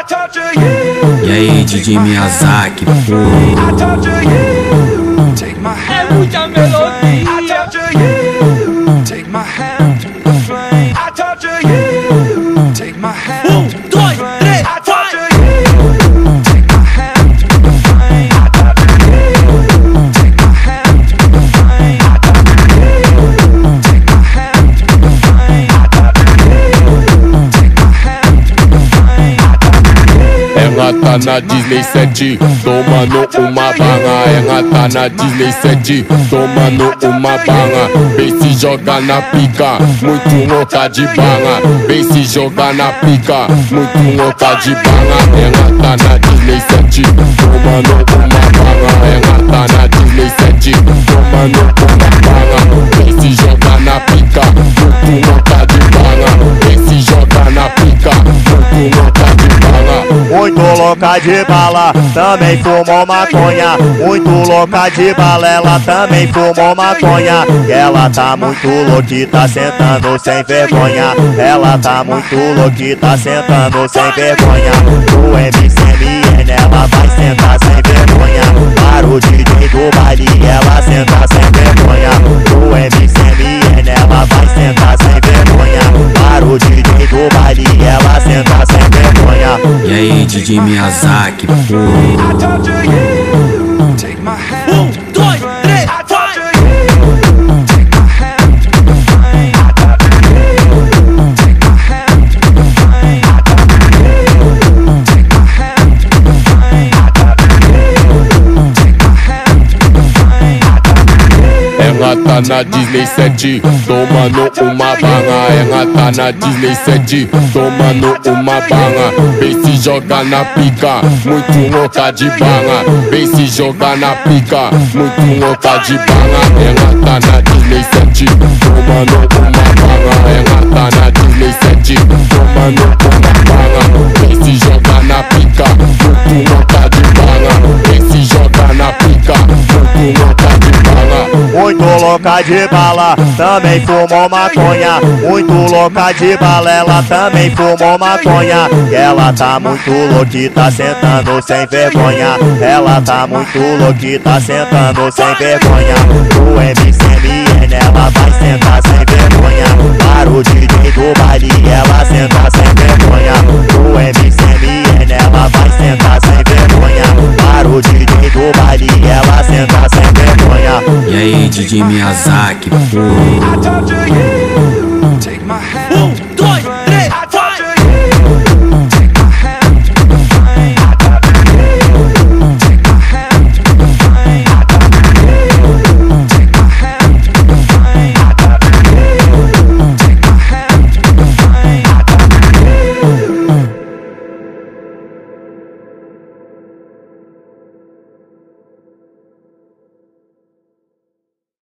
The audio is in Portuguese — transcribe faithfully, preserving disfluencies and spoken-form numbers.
E aí, D J Miyazaki, pô. É muita melodia. Um, dois, três, vai! Ela tá na Disney sete, tomando uma bala. Ela tá na Disney sete, tomando uma bala. Vem se jogar na pica, muito louca de bala. Vem se jogar na pica, muito louca de bala. Ela tá na Disney sete, tomando uma bala. Ela tá na Disney sete, tomando uma bala. Vem se jogar na pica, muito louca de bala. Vem se jogar na pica, muito louca de bala. Muito louca de bala, também fumou maconha. Muito louca de bala, ela também fumou maconha. Ela tá muito louquita, sentando sem vergonha. Ela tá muito louquita, sentando sem vergonha. O M C M N, ela vai sentar sem vergonha. Para o D J do baile, ela senta sem vergonha. O M C M N, ela vai sentar sem vergonha. Para o D J do baile, ela senta sem vergonha. E aí, D J Miyazaki, pô. Um, dois, três, vai! Ela tá na Disney sete, tomando uma bala. Ela tá na Disney sete, tomando uma bala. Vem se jogar na pica, muito louca de bala. Vem se jogar na pica, muito louca de bala. Ela tá na Disney sete, tomando uma bala. Ela tá na Disney sete, tomando uma bala. Vem se jogar na pica, muito louca de bala. Vem se jogar na pica, muito louca de bala. Muito louca de bala, também fumou maconha. Muito louca de bala, ela também fumou maconha. Ela tá muito louquita, sentando sem vergonha. Ela tá muito louquita, sentando sem vergonha. O M C M N, ela vai sentar sem vergonha. Para o D J do baile, ela senta sem vergonha. O M C M N, ela vai sentar sem vergonha. Para o D J do baile, ela senta sem vergonha. E aí, D J Miyazaki, pô.